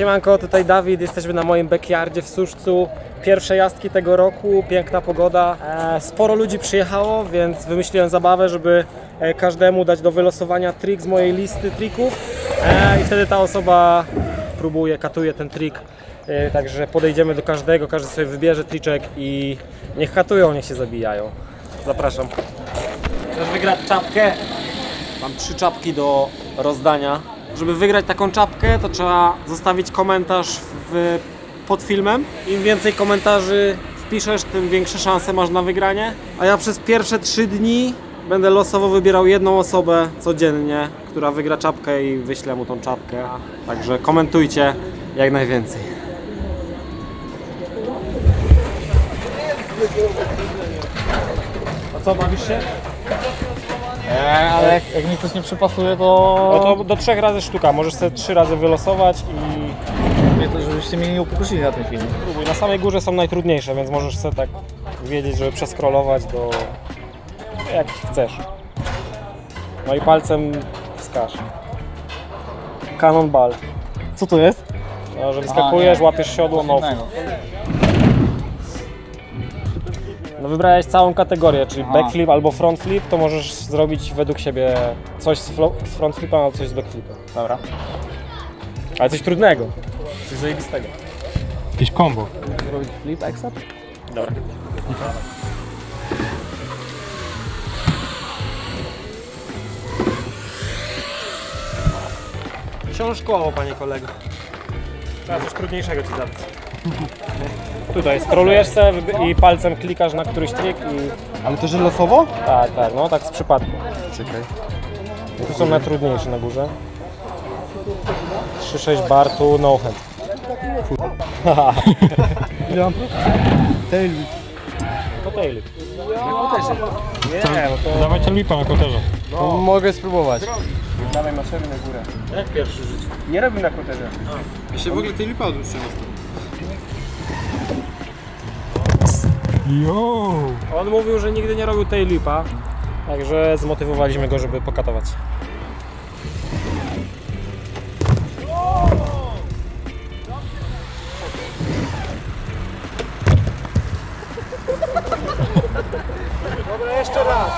Siemanko, tutaj Dawid, jesteśmy na moim backyardzie w Suszcu. Pierwsze jazdki tego roku, piękna pogoda. Sporo ludzi przyjechało, więc wymyśliłem zabawę, żeby każdemu dać do wylosowania trik z mojej listy trików. I wtedy ta osoba próbuje, katuje ten trik. Także podejdziemy do każdego, każdy sobie wybierze triczek i niech katują, niech się zabijają. Zapraszam. Chcesz wygrać czapkę? Mam 3 czapki do rozdania. Żeby wygrać taką czapkę, to trzeba zostawić komentarz pod filmem. Im więcej komentarzy wpiszesz, tym większe szanse masz na wygranie. A ja przez pierwsze 3 dni będę losowo wybierał jedną osobę codziennie, która wygra czapkę i wyślę mu tą czapkę. Także komentujcie jak najwięcej. A co, bawisz się? Ale jak mi coś nie przypasuje, to... No to do 3 razy sztuka, możesz sobie 3 razy wylosować i... Żebyście mnie nie upokusili na tym filmie. Próbuj. Na samej górze są najtrudniejsze, więc możesz sobie tak wiedzieć, żeby przeskrolować do... jak chcesz. No i palcem wskaż. Cannonball. Co to jest? No, że wyskakujesz, łapiesz siodło, no. No wybrałeś całą kategorię, czyli backflip albo frontflip, to możesz zrobić według siebie coś z frontflipa, albo coś z backflipa. Dobra. Ale coś trudnego, coś zajebistego. Jakiś combo. Zrobić flip exit? Dobra. Książkowo, panie kolego. Trzeba coś trudniejszego ci zadać. Tutaj scrollujesz se i palcem klikasz na któryś trik i... Ale to, że losowo? Tak, tak, no tak z przypadku. Czekaj. Tu są najtrudniejsze na górze. 3-6 bar, tu no hand. Ile mam prób? Tailwhip. To tailwhip. Nie, no to... Dawaj tailwhipa na koterze. No. Mogę spróbować. Dawaj maszery na górę. Jak pierwszy żyć? Nie robię na koterze. Ja się w ogóle tailwhipa odłóżcie na stronę. Jo! On mówił, że nigdy nie robił tailwhipa, także zmotywowaliśmy go, żeby pokatować. Dobra, jeszcze raz.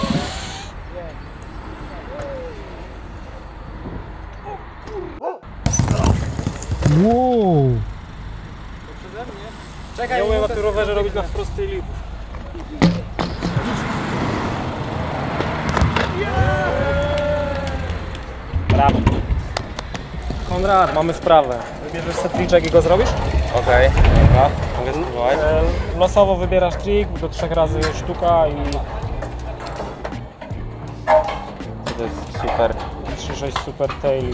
Wow! Czekaj, nie umiem na tym rowerze robić na wprost tailwhipów. Brawo. Konrad, mamy sprawę. Wybierzesz sobie triczek i go zrobisz? Okej, dobra. Mogę spróbować? Losowo wybierasz trik, do 3 razy sztuka i To jest super. 3-6 super tail.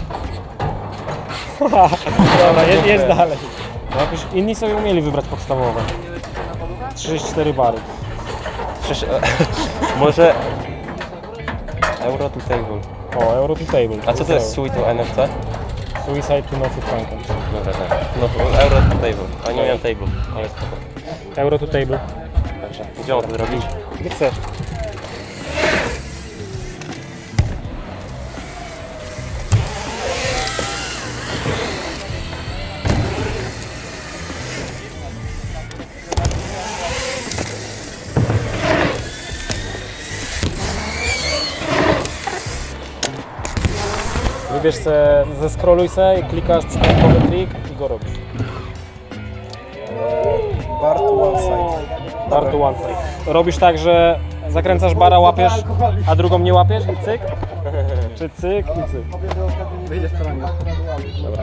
Dobra, jedź dalej. No, jakoś inni sobie umieli wybrać podstawowe. 3-4 bary. Może... Euro to table. O, Euro to table. A co to jest sweet to NFC? Suicide to no food content. Dobra, tak. No, euro to table. A nie miałem table, ale spoko. Euro to table. Dobrze. Gdzie mam to zrobić? Gdzie chcesz? Wybierz se, zeskroluj se i klikasz przypadkowy trik i go robisz. Bar to one side. Bar to one side. Robisz tak, że zakręcasz bara, łapiesz, a drugą nie łapiesz i cyk? Czy cyk i cyk? Wyjdzie strona. Dobra.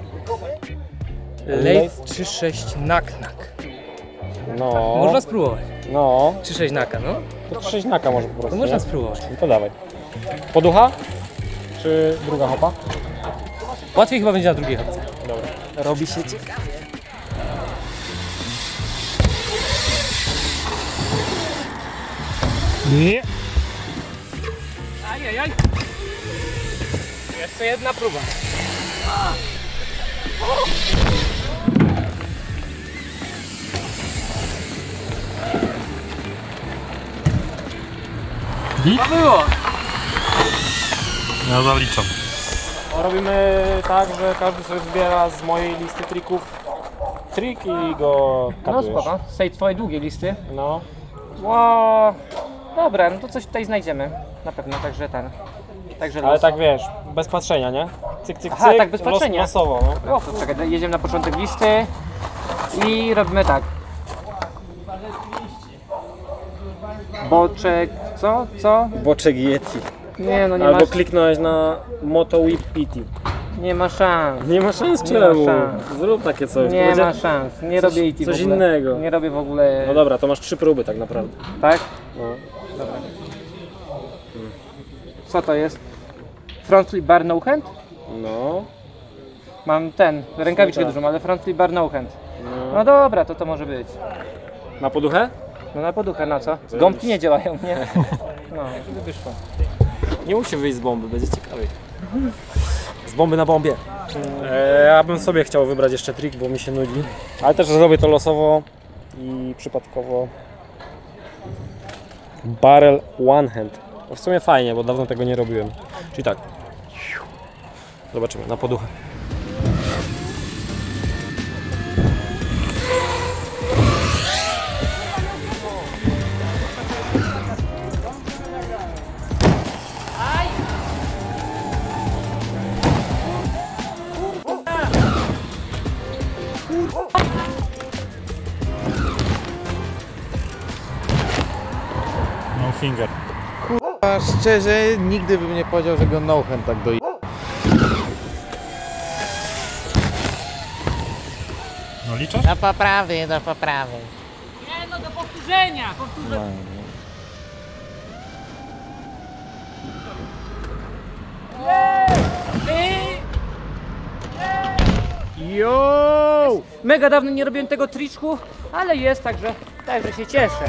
Late 3-6 nak. No. Można spróbować. No. 3-6 naka, no. To 6 naka może po prostu. To można nie? spróbować. No to dawaj. Poducha? Czy druga hopa? Łatwiej chyba będzie na drugiej hopce. Dobra. Robi się ciekawie. Nie! Ajajaj. Jeszcze jedna próba. Git? To było. Ja zaliczam. Robimy tak, że każdy sobie zbiera z mojej listy trików trik i go No katujesz. spoko. Z tej twojej długiej listy. No. Wow. Dobra, no to coś tutaj znajdziemy. Na pewno, także ten. Także Ale los. tak wiesz, bez patrzenia, nie? Cyk, cyk, Aha, cyk, tak bez patrzenia. losowo, no. O, to czekaj, jedziemy na początek listy i robimy tak. Boczek, co? Co? Boczek Yeti. Nie no, nie Albo ma, kliknąłeś na Moto Whip PT. nie ma szans. Nie ma szans Nie ma czemu? szans. Zrób takie coś. Nie Będzie- ma szans, nie robię IT coś w ogóle. innego. Nie robię w ogóle, No dobra, to masz 3 próby tak naprawdę. tak? No. Co to jest? Front flip bar no hand? No. Mam ten, rękawiczkę Tak. dużą, ale front flip bar no hand. No. No dobra, to może być. Na poduchę? No na poduchę, na co? Gąbki nie działają, nie? No, żeby wyszło. Nie musi wyjść z bomby, będzie ciekawiej. Z bomby na bombie. Ja bym sobie chciał wybrać jeszcze trik, bo mi się nudzi. Ale też zrobię to losowo i przypadkowo. Barrel one hand. To w sumie fajnie, bo dawno tego nie robiłem. Czyli tak. Zobaczymy, na poduchę. No finger. A szczerze, nigdy bym nie powiedział, że go no-hand tak doi... No liczasz? Do poprawy, do poprawy. Nie no, do powtórzenia! Mega dawno nie robiłem tego triczku, ale jest, także się cieszę.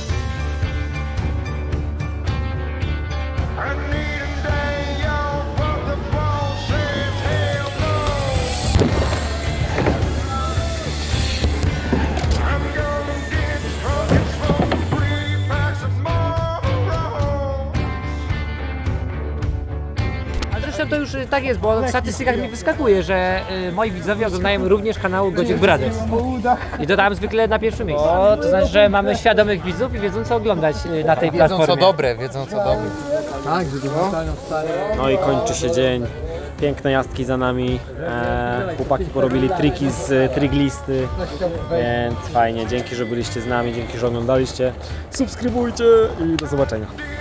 A zresztą to już tak jest, bo w statystykach mi wyskakuje, że moi widzowie oglądają również kanał Gojek Brothers. I to tam zwykle na pierwszym miejscu. O, to znaczy, że mamy świadomych widzów i wiedzą co oglądać na tej platformie. wiedzą co dobre. No i kończy się dzień. Piękne jazdki za nami. Chłopaki porobili triki z triglisty. Więc fajnie. Dzięki, że byliście z nami. Dzięki, że oglądaliście. Subskrybujcie i do zobaczenia.